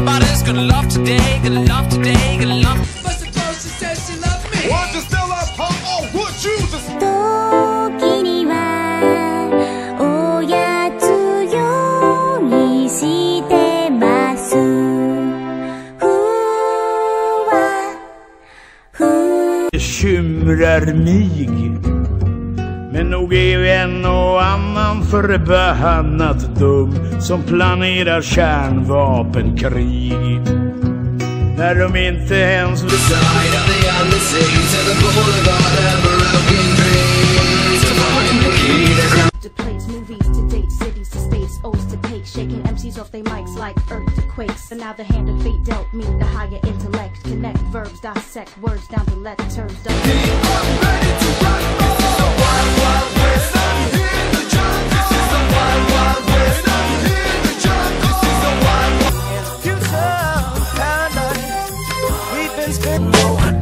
Everybody's gonna love today, gonna love today, gonna love. But suppose she says she loves me. Would you still love her or would you just? 時にはおやつ用にしてます。ふわふ Bekymrar mig. Men nog är ju en och annan förbannat dum som planerar kärnvapenkrig. När de inte ens vill Side of the embassy to the boulevard of broken dreams. To find the key to plays, movies to date, cities to states, O's to take, shaking MCs off their mics like earthquakes. And now the hand of fate dealt me the higher intellect, connect verbs, dissect words down to letters. I'm ready to rock. This is the wild, wild west. I'm here in the jungle. This is the wild, wild west. I'm here in the jungle. This is the wild, wild Future paradise. We've been spending.